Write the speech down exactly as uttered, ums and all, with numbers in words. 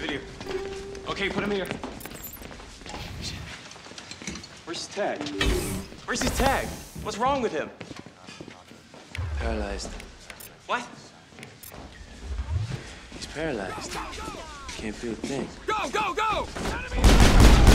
Video. Okay, put him here. Where's his tag? Where's his tag? What's wrong with him? Paralyzed. What? He's paralyzed. Can't feel a thing. Go, go, go!